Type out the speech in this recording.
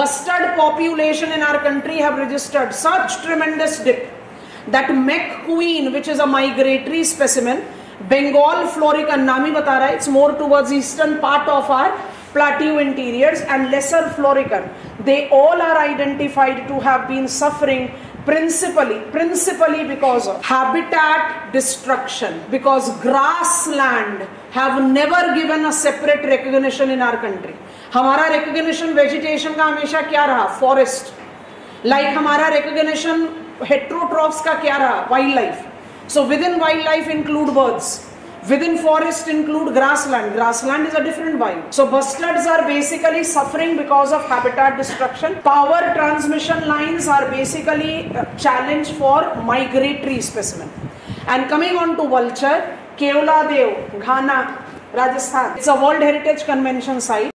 Bustard population in our country have registered such tremendous dip that McQueen, which is a migratory specimen, Bengal florican, नाम ही बता रहा है, it's more towards eastern part of our plateau interiors, and lesser florican, they all are identified to have been suffering principally because of habitat destruction, because grassland have never given a separate recognition in our country. हमारा recognition vegetation का हमेशा क्या रहा? Forest. Like हमारा recognition heterotrophs का क्या रहा? Wildlife. So within wildlife include birds. Within forest include grassland. Grassland is a different vibe. So bustards are basically suffering because of habitat destruction. Power transmission lines are basically a challenge for migratory specimen. And coming on to vulture, Keoladeo, Ghana, Rajasthan. It's a World Heritage Convention site.